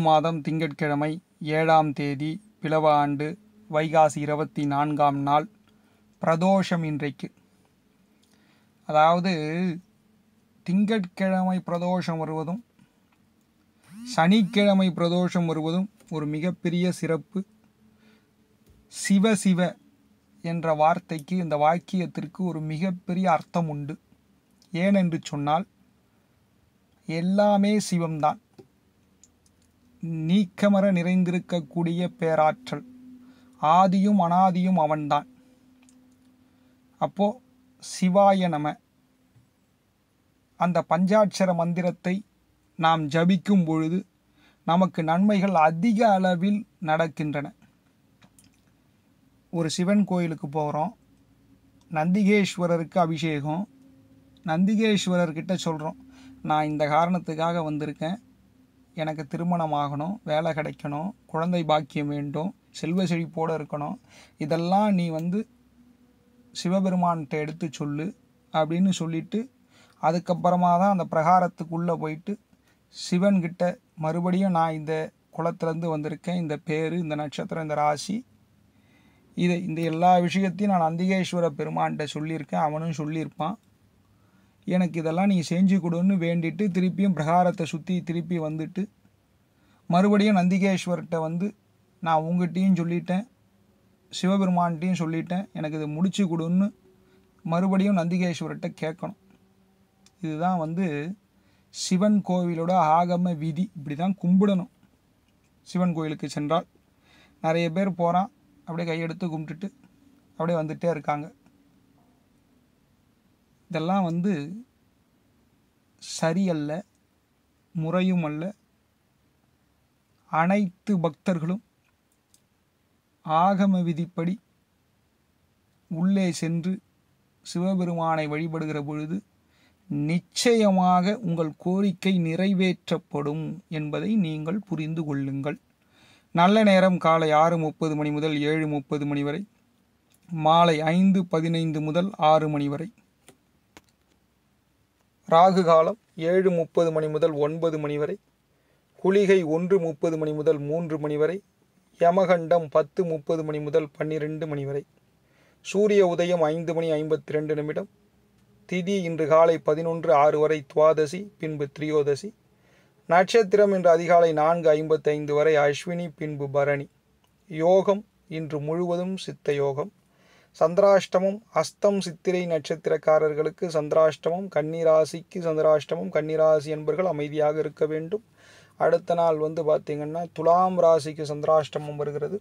மாதம் திங்கட்கிழமை 7ஆம் தேதி பிலவ ஆண்டு வைகாசி 24ஆம் நாள் பிரதோஷம் இன்றைக்கு. அதாவது திங்கட்கிழமை பிரதோஷம் வருவதும் சனிக்கிழமை பிரதோஷம் வருவதும் ஒரு மிகப்பெரிய சிறப்பு. சிவ சிவ என்ற வார்த்தைக்கு, இந்த வாக்கியத்திற்கு ஒரு மிகப்பெரிய அர்த்தம் உண்டு. ஏனென்று சொன்னால் எல்லாமே சிவம்தான். நீக்கமர நிறைந்திருக்கக்கூடிய பேராற்றல், ஆதியும் அனாதியும் அவன்தான். அப்போ சிவாய நம அந்த பஞ்சாட்சர மந்திரத்தை நாம் ஜபிக்கும் பொழுது நமக்கு நன்மைகள் அதிக அளவில் நடக்கின்றன. ஒரு சிவன் கோயிலுக்கு போகிறோம், நந்திகேஸ்வரருக்கு அபிஷேகம். நந்திகேஸ்வரர்கிட்ட சொல்கிறோம், நான் இந்த காரணத்துக்காக வந்திருக்கேன், எனக்கு திருமணம் ஆகணும், வேலை கிடைக்கணும், குழந்தை பாக்கியம் வேண்டும், செல்வ செழிப்போடு இருக்கணும், இதெல்லாம் நீ சிவபெருமான்கிட்ட எடுத்து சொல்லு அப்படின்னு சொல்லிட்டு அதுக்கப்புறமா தான் அந்த பிரகாரத்துக்குள்ளே போயிட்டு சிவன்கிட்ட மறுபடியும் நான் இந்த குலத்திலேருந்து வந்திருக்கேன், இந்த பேர், இந்த நட்சத்திரம், இந்த ராசி, இந்த எல்லா விஷயத்தையும் நான் நந்திகேஸ்வர பெருமான்கிட்ட சொல்லியிருக்கேன், அவனும் சொல்லியிருப்பான், எனக்கு இதெல்லாம் நீ செஞ்சு கொடுன்னு வேண்டிட்டு திருப்பியும் பிரகாரத்தை சுற்றி திருப்பி வந்துட்டு மறுபடியும் நந்திகேஸ்வர்கிட்ட நான் உங்ககிட்டையும் சொல்லிட்டேன், சிவபெருமான்கிட்டையும் சொல்லிட்டேன், எனக்கு இதை முடிச்சு கொடுன்னு மறுபடியும் நந்திகேஸ்வர்கிட்ட கேட்கணும். இதுதான் சிவன் கோவிலோட ஆகம விதி. இப்படி தான் கும்பிடணும். சிவன் கோயிலுக்கு சென்றால் நிறைய பேர் போகிறான், அப்படியே கையெடுத்து கும்பிட்டுட்டு அப்படியே வந்துட்டே இருக்காங்க. இதெல்லாம் சரியல்ல, முறையும் அல்ல. அனைத்து பக்தர்களும் ஆகம விதிப்படி உள்ளே சென்று சிவபெருமானை வழிபடுகிற பொழுது நிச்சயமாக உங்கள் கோரிக்கை நிறைவேற்றப்படும் என்பதை நீங்கள் புரிந்து கொள்ளுங்கள். நல்ல நேரம் காலை 6:30 மணி முதல் 7:30 மணி வரை, மாலை 5:15 முதல் 6 மணி வரை. ராகு காலம் 7:30 மணி முதல் 9 மணி வரை, குளிகை 1:30 மணி முதல் 3 மணி வரை, யமகண்டம் 10:30 மணி முதல் 12 மணி வரை, சூரிய உதயம் 5:52, திதி இன்று காலை 11:06 வரை துவாதசி, பின்பு திரியோதசி, நட்சத்திரம் இன்று அதிகாலை 4:55 வரை அஸ்வினி, பின்பு பரணி. யோகம் இன்று முழுவதும் சித்த யோகம். சந்திராஷ்டமம் அஸ்தம் சித்திரை நட்சத்திரக்காரர்களுக்கு சந்திராஷ்டமம், கன்னிராசிக்கு சந்திராஷ்டமம். கன்னிராசி என்பர்கள் அமைதியாக இருக்க வேண்டும். அடுத்த நாள் பார்த்திங்கன்னா துலாம் ராசிக்கு சந்திராஷ்டமம் வருகிறது.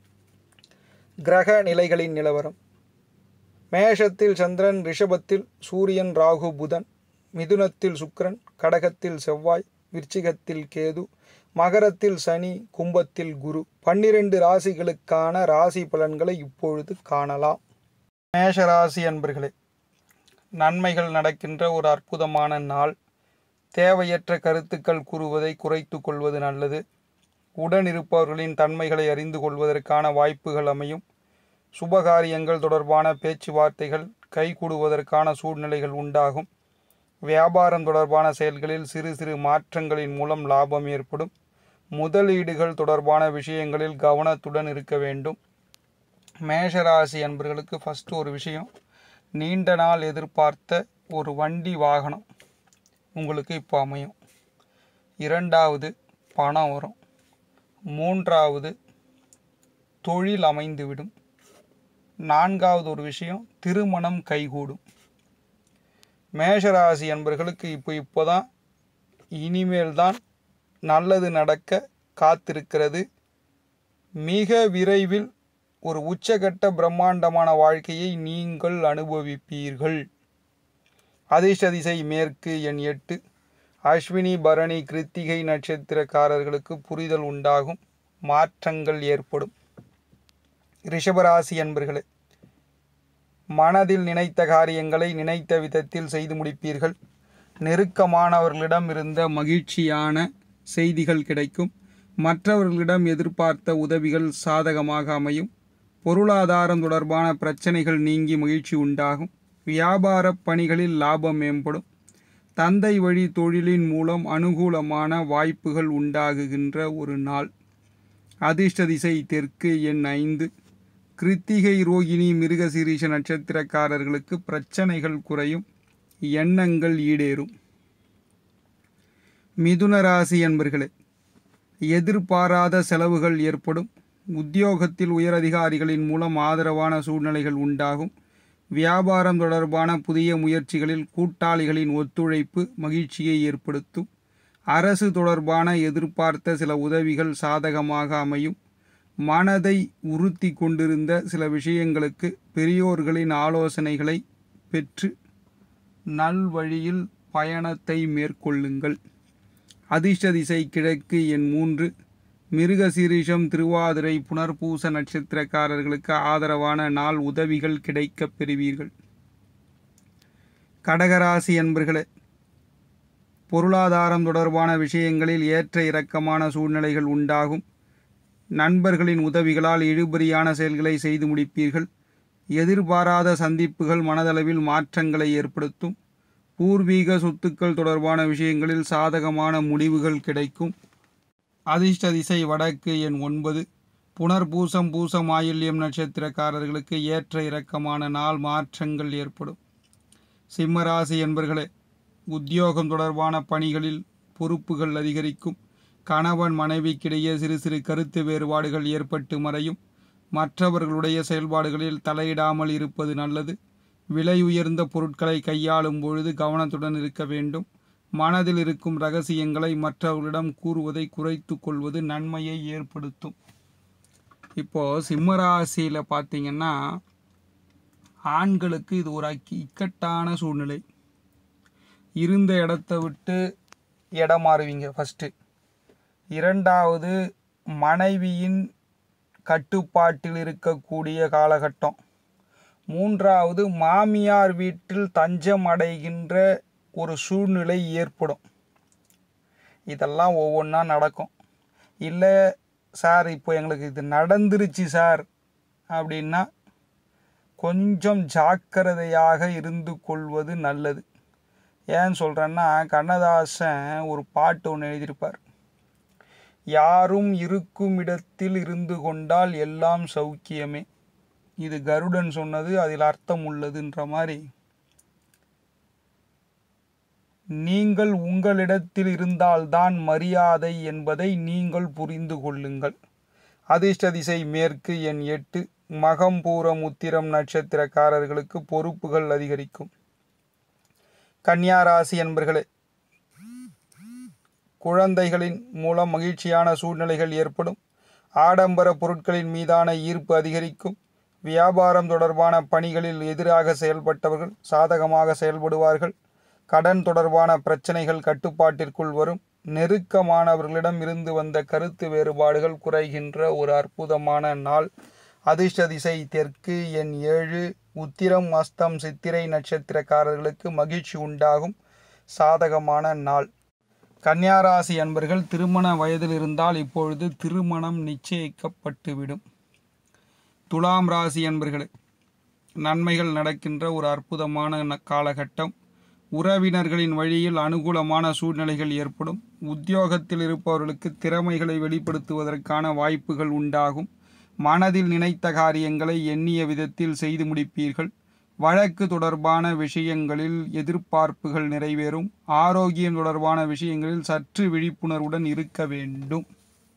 கிரக நிலைகளின் நிலவரம்: மேஷத்தில் சந்திரன், ரிஷபத்தில் சூரியன், ராகு, புதன், மிதுனத்தில் சுக்கிரன், கடகத்தில் செவ்வாய், விருச்சிகத்தில் கேது, மகரத்தில் சனி, கும்பத்தில் குரு. 12 ராசிகளுக்கான ராசி பலன்களை இப்பொழுது காணலாம். மேஷ ராசி அன்பர்களே, நன்மைகள் நடக்கின்ற ஒரு அற்புதமான நாள். தேவையற்ற கருத்துக்கள் கூறுவதை குறைத்து கொள்வது நல்லது. உடனிருப்பவர்களின் தன்மைகளை அறிந்து கொள்வதற்கான வாய்ப்புகள் அமையும். சுபகாரியங்கள் தொடர்பான பேச்சுவார்த்தைகள் கைகூடுவதற்கான சூழ்நிலைகள் உண்டாகும். வியாபாரம் தொடர்பான செயல்களில் சிறு சிறு மாற்றங்களின் மூலம் லாபம் ஏற்படும். முதலீடுகள் தொடர்பான விஷயங்களில் கவனத்துடன் இருக்க வேண்டும். மேஷராசி அன்பர்களுக்கு ஃபஸ்ட்டு ஒரு விஷயம், நீண்ட நாள் எதிர்பார்த்த ஒரு வண்டி வாகனம் உங்களுக்கு இப்போ அமையும். 2வது பணம் வரும். 3வது தொழில் அமைந்துவிடும். 4வது ஒரு விஷயம், திருமணம் கைகூடும். மேஷராசி அன்பர்களுக்கு இப்போதான் இனிமேல் தான் நல்லது நடக்க காத்திருக்கிறது. மிக விரைவில் ஒரு உச்சகட்ட பிரம்மாண்டமான வாழ்க்கையை நீங்கள் அனுபவிப்பீர்கள். அதிர்ஷ்ட திசை மேற்கு, எண் 8. அஸ்வினி, பரணி, கிருத்திகை நட்சத்திரக்காரர்களுக்கு புரிதல் உண்டாகும், மாற்றங்கள் ஏற்படும். ரிஷபராசி அன்பர்களே, மனதில் நினைத்த காரியங்களை நினைத்த விதத்தில் செய்து முடிப்பீர்கள். நெருக்கமானவர்களிடம் இருந்த மகிழ்ச்சியான செய்திகள் கிடைக்கும். மற்றவர்களிடம் எதிர்பார்த்த உதவிகள் சாதகமாக அமையும். பொருளாதாரம் தொடர்பான பிரச்சனைகள் நீங்கி மகிழ்ச்சி உண்டாகும். வியாபார பணிகளில் லாபம் மேம்படும். தந்தை வழி தொழிலின் மூலம் அனுகூலமான வாய்ப்புகள் உண்டாகுகின்ற ஒரு நாள். அதிர்ஷ்ட திசை தெற்கு, எண் 5. கிருத்திகை, ரோகிணி, மிருகசீரிஷ நட்சத்திரக்காரர்களுக்கு பிரச்சனைகள் குறையும், எண்ணங்கள் ஈடேறும். மிதுன ராசி அன்பர்களே, எதிர்பாராத செலவுகள் ஏற்படும். உத்தியோகத்தில் உயரதிகாரிகளின் மூலம் ஆதரவான சூழ்நிலைகள் உண்டாகும். வியாபாரம் தொடர்பான புதிய முயற்சிகளில் கூட்டாளிகளின் ஒத்துழைப்பு மகிழ்ச்சியை ஏற்படுத்தும். அரசு தொடர்பான எதிர்பார்த்த சில உதவிகள் சாதகமாக அமையும். மனதை உறுத்தி கொண்டிருந்த சில விஷயங்களுக்கு பெரியோர்களின் ஆலோசனைகளை பெற்று நல்வழியில் பயணத்தை மேற்கொள்ளுங்கள். அதிர்ஷ்ட திசை கிழக்கு, எண் 3. மிருகசீரிஷம், திருவாதிரை, புனர்பூச நட்சத்திரக்காரர்களுக்கு ஆதரவான நாள். உதவிகள் கிடைக்கப் பெறுவீர்கள். கடகராசி அன்பர்களே, பொருளாதாரம் தொடர்பான விஷயங்களில் ஏற்ற இறக்கமான சூழ்நிலைகள் உண்டாகும். நண்பர்களின் உதவிகளால் இழுபறியான செயல்களை செய்து முடிப்பீர்கள். எதிர்பாராத சந்திப்புகள் மனதளவில் மாற்றங்களை ஏற்படுத்தும். பூர்வீக சொத்துக்கள் தொடர்பான விஷயங்களில் சாதகமான முடிவுகள் கிடைக்கும். அதிர்ஷ்ட திசை வடக்கு, எண் 9. புனர்பூசம், பூசம், ஆயில்யம் நட்சத்திரக்காரர்களுக்கு ஏற்ற இறக்கமான நாள். மாற்றங்கள் ஏற்படும். சிம்மராசி என்பர்களே, உத்தியோகம் தொடர்பான பணிகளில் பொறுப்புகள் அதிகரிக்கும். கணவன் மனைவிக்கிடையே சிறு சிறு கருத்து வேறுபாடுகள் ஏற்பட்டு மறையும். மற்றவர்களுடைய செயல்பாடுகளில் தலையிடாமல் இருப்பது நல்லது. விலை உயர்ந்த பொருட்களை கையாளும் பொழுது கவனத்துடன் இருக்க வேண்டும். மனதில் இருக்கும் இரகசியங்களை மற்றவர்களிடம் கூறுவதை குறைத்து கொள்வது நன்மையை ஏற்படுத்தும். இப்போது சிம்மராசியில் பார்த்தீங்கன்னா, ஆண்களுக்கு இது ஒரு இக்கட்டான சூழ்நிலை. இருந்த இடத்த விட்டு இடம் மாறுவீங்க ஃபஸ்ட்டு. இரண்டாவது, மனைவியின் கட்டுப்பாட்டில் இருக்கக்கூடிய காலகட்டம். மூன்றாவது, மாமியார் வீட்டில் தஞ்சம் அடைகின்ற ஒரு சூழ்நிலை ஏற்படும். இதெல்லாம் ஒவ்வொன்றா நடக்கும். இல்லை சார், இப்போ எங்களுக்கு இது நடந்துருச்சு சார் அப்படின்னா கொஞ்சம் ஜாக்கிரதையாக இருந்து கொள்வது நல்லது. ஏன் சொல்கிறேன்னா, கண்ணதாசன் ஒரு பாட்டு ஒன்று எழுதியிருப்பார். யாரும் இருக்கும் இடத்தில் இருந்து கொண்டால் எல்லாம் சௌக்கியமே. இது கருடன் சொன்னது, அதில் அர்த்தம் உள்ளதுன்ற மாதிரி. நீங்கள் உங்களிடத்தில் இருந்தால்தான் மரியாதை என்பதை நீங்கள் புரிந்து கொள்ளுங்கள். அதிர்ஷ்ட திசை மேற்கு, எண் 8. மகம், பூரம், உத்திரம் நட்சத்திரக்காரர்களுக்கு பொறுப்புகள் அதிகரிக்கும். கன்னியா ராசி என்பர்களே, குழந்தைகளின் மூலம் மகிழ்ச்சியான சூழ்நிலைகள் ஏற்படும். ஆடம்பர பொருட்களின் மீதான ஈர்ப்பு அதிகரிக்கும். வியாபாரம் தொடர்பான பணிகளில் எதிராக செயல்பட்டவர்கள் சாதகமாக செயல்படுவார்கள். கடன் தொடர்பான பிரச்சனைகள் கட்டுப்பாட்டிற்குள் வரும். நெருக்கமானவர்களிடம் இருந்து வந்த கருத்து வேறுபாடுகள் குறைகின்ற ஒரு அற்புதமான நாள். அதிர்ஷ்ட திசை தெற்கு, எண் 7. உத்திரம், அஸ்தம், சித்திரை நட்சத்திரக்காரர்களுக்கு மகிழ்ச்சி உண்டாகும். சாதகமான நாள். கன்னியாராசி அன்பர்கள், திருமண வயதில் இருந்தால் இப்பொழுது திருமணம் நிச்சயிக்கப்பட்டுவிடும். துலாம் ராசி அன்பர்களே, நன்மைகள் நடக்கின்ற ஒரு அற்புதமான காலகட்டம். உறவினர்களின் வழியில் அனுகூலமான சூழ்நிலைகள் ஏற்படும். உத்தியோகத்தில் இருப்பவர்களுக்கு திறமைகளை வெளிப்படுத்துவதற்கான வாய்ப்புகள் உண்டாகும். மனதில் நினைத்த காரியங்களை எண்ணிய விதத்தில் செய்து முடிப்பீர்கள். வழக்கு தொடர்பான விஷயங்களில் எதிர்பார்ப்புகள் நிறைவேறும். ஆரோக்கியம் தொடர்பான விஷயங்களில் சற்று விழிப்புணர்வுடன் இருக்க வேண்டும்.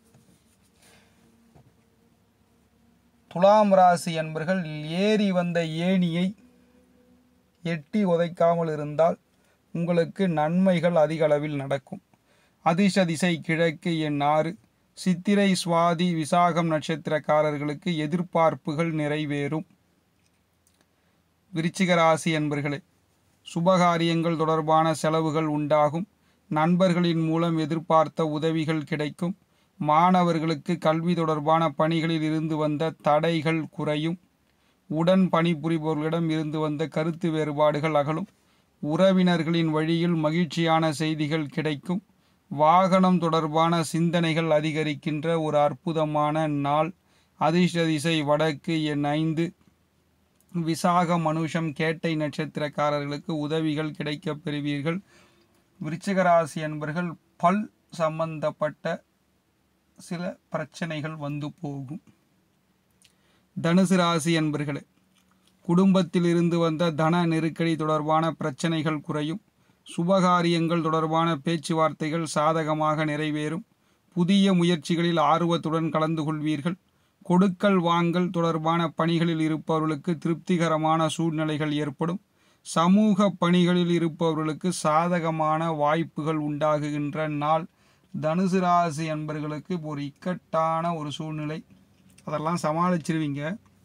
துலாம் ராசி என்பர்கள், ஏறி வந்த ஏணியை எட்டி உதைக்காமல் இருந்தால் உங்களுக்கு நன்மைகள் அதிக அளவில் நடக்கும். அதிர்ஷ்ட திசை கிழக்கு, எண் 6. சித்திரை, சுவாதி, விசாகம் நட்சத்திரக்காரர்களுக்கு எதிர்பார்ப்புகள் நிறைவேறும். விருச்சிக ராசி என்பர்களே, சுபகாரியங்கள் தொடர்பான செலவுகள் உண்டாகும். நண்பர்களின் மூலம் எதிர்பார்த்த உதவிகள் கிடைக்கும். மாணவர்களுக்கு கல்வி தொடர்பான பணிகளில் இருந்து வந்த தடைகள் குறையும். உடன் பணிபுரிபவர்களிடம் இருந்து வந்த கருத்து வேறுபாடுகள் அகலும். உறவினர்களின் வழியில் மகிழ்ச்சியான செய்திகள் கிடைக்கும். வாகனம் தொடர்பான சிந்தனைகள் அதிகரிக்கின்ற ஒரு அற்புதமான நாள். அதிர்ஷ்ட திசை வடக்கு, எண் 5. விசாகம், மனுஷம், கேட்டை நட்சத்திரக்காரர்களுக்கு உதவிகள் கிடைக்கப் பெறுவீர்கள். விருச்சிக ராசி அன்பர்கள் பல் சம்பந்தப்பட்ட சில பிரச்சனைகள் வந்து போகும். தனுசு ராசி அன்பர்களே, குடும்பத்தில் இருந்து வந்த தன நெருக்கடி தொடர்பான பிரச்சனைகள் குறையும். சுபகாரியங்கள் தொடர்பான பேச்சுவார்த்தைகள் சாதகமாக நிறைவேறும். புதிய முயற்சிகளில் ஆர்வத்துடன் கலந்து கொள்வீர்கள். கொடுக்கல் வாங்கல் தொடர்பான பணிகளில் இருப்பவர்களுக்கு திருப்திகரமான சூழ்நிலைகள் ஏற்படும். சமூக பணிகளில் இருப்பவர்களுக்கு சாதகமான வாய்ப்புகள் உண்டாகுகின்ற நாள். தனுசு ராசி அன்பர்களுக்கு ஒரு இக்கட்டான ஒரு சூழ்நிலை, அதெல்லாம் சமாளிச்சிருவீங்க.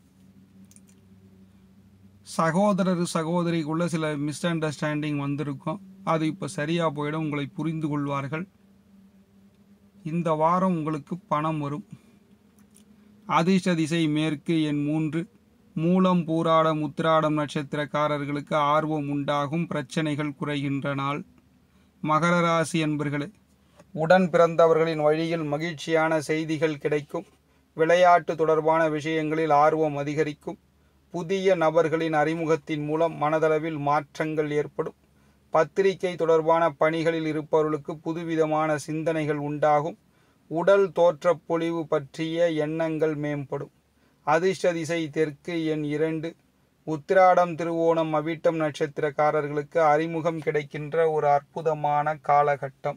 சகோதரர் சகோதரிக்குள்ள சில மிஸ் அண்டர்ஸ்டாண்டிங் வந்திருக்கும், அது இப்போ சரியாக போயிடும். உங்களை புரிந்து கொள்வார்கள். இந்த வாரம் உங்களுக்கு பணம் வரும். அதிர்ஷ்ட திசை மேற்கு, எண் 3. மூலம் பூராடம் உத்திராடம் நட்சத்திரக்காரர்களுக்கு ஆர்வம் உண்டாகும். பிரச்சனைகள் குறைகின்ற நாள். மகர ராசி அன்பர்களே, உடன் பிறந்தவர்களின் வழியில் மகிழ்ச்சியான செய்திகள் கிடைக்கும். விளையாட்டு தொடர்பான விஷயங்களில் ஆர்வம் அதிகரிக்கும். புதிய நபர்களின் அறிமுகத்தின் மூலம் மனதளவில் மாற்றங்கள் ஏற்படும். பத்திரிகை தொடர்பான பணிகளில் இருப்பவர்களுக்கு புதுவிதமான சிந்தனைகள் உண்டாகும். உடல் தோற்றப் பொலிவு பற்றிய எண்ணங்கள் மேம்படும். அதிர்ஷ்ட திசை தெற்கு, எண் 2. உத்திராடம் திருவோணம் அவிட்டம் நட்சத்திரக்காரர்களுக்கு அறிமுகம் கிடைக்கின்ற ஒரு அற்புதமான காலகட்டம்.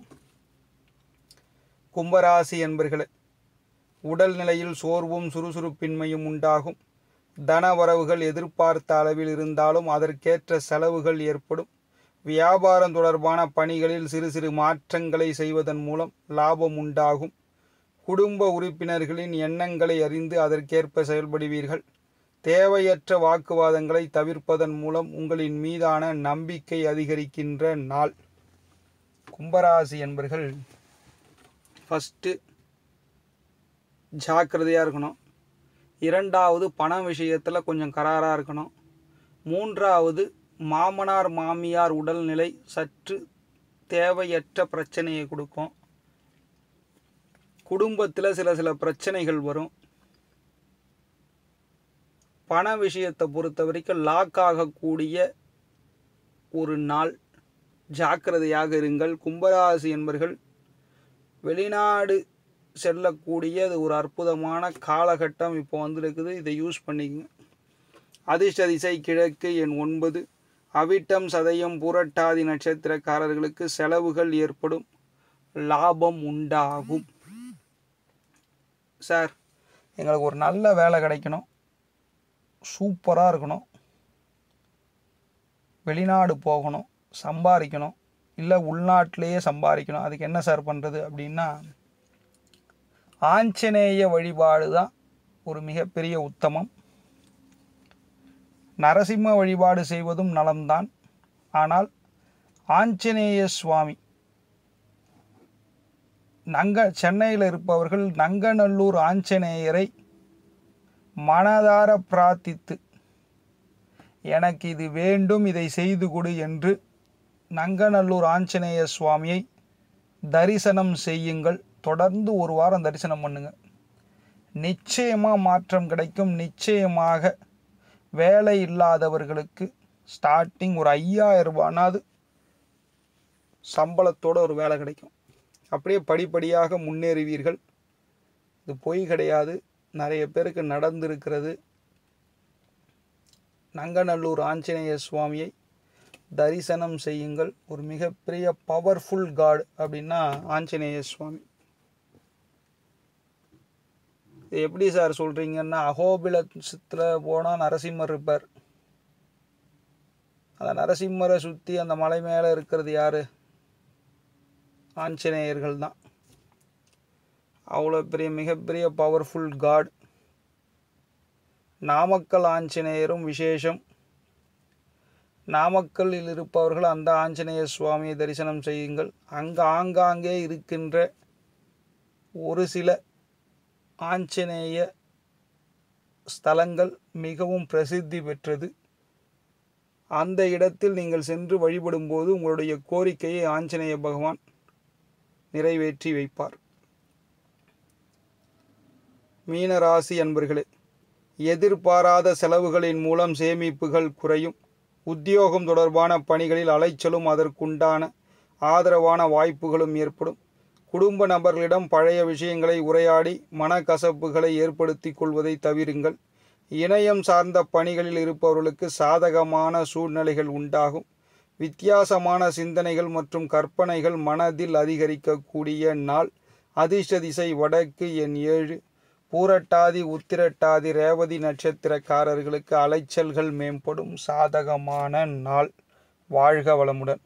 கும்பராசி என்பர்களே, உடல் நிலையில் சோர்வும் சுறுசுறுப்பின்மையும் உண்டாகும். தனவரவுகள் எதிர்பார்த்த அளவில் இருந்தாலும் அதற்கேற்ற செலவுகள் ஏற்படும். வியாபாரம் தொடர்பான பணிகளில் சிறு சிறு மாற்றங்களை செய்வதன் மூலம் லாபம் உண்டாகும். குடும்ப உறுப்பினர்களின் எண்ணங்களை அறிந்து அதற்கேற்ப செயல்படுவீர்கள். தேவையற்ற வாக்குவாதங்களை தவிர்ப்பதன் மூலம் உங்களின் மீதான நம்பிக்கை அதிகரிக்கின்ற நாள். கும்பராசி என்பர்கள் ஃபஸ்ட்டு ஜாக்கிரதையாக இருக்கணும். 2வது பண விஷயத்தில் கொஞ்சம் கராராக இருக்கணும். 3வது மாமனார் மாமியார் உடல்நிலை சற்று தேவையற்ற பிரச்சனையை கொடுக்கும். குடும்பத்தில் சில பிரச்சனைகள் வரும். பண விஷயத்தை பொறுத்த வரைக்கும் லாக் ஆகக்கூடிய ஒரு நாள். ஜாக்கிரதையாக இருங்கள். கும்பராசி என்பர்கள் வெளிநாடு செல்லக்கூடிய ஒரு அற்புதமான காலகட்டம் இப்போ வந்துருக்குது, இதை யூஸ் பண்ணிக்கங்க. அதிர்ஷ்ட திசை கிழக்கு, எண் 9. அவிட்டம் சதயம் பூரட்டாதி நட்சத்திரக்காரர்களுக்கு செலவுகள் ஏற்படும். லாபம் உண்டாகும். சார், எங்களுக்கு ஒரு நல்ல வேலை கிடைக்கணும், சூப்பராக இருக்கணும், வெளிநாடு போகணும், சம்பாதிக்கணும், இல்லை உள்நாட்டிலேயே சம்பாதிக்கணும், அதுக்கு என்ன சார் பண்ணுறது அப்படின்னா, ஆஞ்சநேய வழிபாடு தான் ஒரு மிகப்பெரிய உத்தமம். நரசிம்ம வழிபாடு செய்வதும் நலம்தான். ஆனால் ஆஞ்சநேய சுவாமி, சென்னையில் இருப்பவர்கள் நங்கநல்லூர் ஆஞ்சநேயரை மனதார பிரார்த்தித்து, எனக்கு இது வேண்டும், இதை செய்து கொடு என்று நங்கநல்லூர் ஆஞ்சநேய சுவாமியை தரிசனம் செய்யுங்கள். தொடர்ந்து ஒரு வாரம் தரிசனம் பண்ணுங்க. நிச்சயமாக மாற்றம் கிடைக்கும். நிச்சயமாக வேலை இல்லாதவர்களுக்கு ஸ்டார்டிங் ஒரு 5000 ரூபானாவது சம்பளத்தோட ஒரு வேலை கிடைக்கும். அப்படியே படிப்படியாக முன்னேறுவீர்கள். இது பொய் கிடையாது, நிறைய பேருக்கு நடந்திருக்கிறது. நங்கநல்லூர் ஆஞ்சநேய சுவாமியை தரிசனம் செய்யுங்கள். ஒரு மிகப்பெரிய பவர்ஃபுல் காட் அப்படின்னா ஆஞ்சநேய சுவாமி. இது எப்படி சார் சொல்கிறீங்கன்னா, அகோபிலத்தில் போனால் நரசிம்மர் இருப்பார். அந்த நரசிம்மரை சுற்றி அந்த மலை மேலே இருக்கிறது யார்? ஆஞ்சநேயர்கள் தான். அவ்வளோ பெரிய மிகப்பெரிய பவர்ஃபுல் காட். நாமக்கல் ஆஞ்சநேயரும் விசேஷம். நாமக்கல்லில் இருப்பவர்கள் அந்த ஆஞ்சநேய சுவாமியை தரிசனம் செய்யுங்கள். அங்கே ஆங்காங்கே இருக்கின்ற ஒரு சில ஆஞ்சநேய ஸ்தலங்கள் மிகவும் பிரசித்தி பெற்றது. அந்த இடத்தில் நீங்கள் சென்று வழிபடும்போது உங்களுடைய கோரிக்கையை ஆஞ்சநேய பகவான் நிறைவேற்றி வைப்பார். மீனராசி அன்பர்களே, எதிர்பாராத செலவுகளின் மூலம் சேமிப்புகள் குறையும். உத்தியோகம் தொடர்பான பணிகளில் அலைச்சலும் அதற்குண்டான ஆதரவான வாய்ப்புகளும் ஏற்படும். குடும்ப நபர்களிடம் பழைய விஷயங்களை உரையாடி மனக்கசப்புகளை ஏற்படுத்தி கொள்வதை தவிருங்கள். இணையம் சார்ந்த பணிகளில் இருப்பவர்களுக்கு சாதகமான சூழ்நிலைகள் உண்டாகும். வித்தியாசமான சிந்தனைகள் மற்றும் கற்பனைகள் மனதில் அதிகரிக்கக்கூடிய நாள். அதிர்ஷ்ட திசை வடக்கு, எண் 7. பூரட்டாதி, உத்திரட்டாதி, ரேவதி நட்சத்திரக்காரர்களுக்கு அலைச்சல்கள் மேம்படும். சாதகமான நாள். வாழ்க வளமுடன்.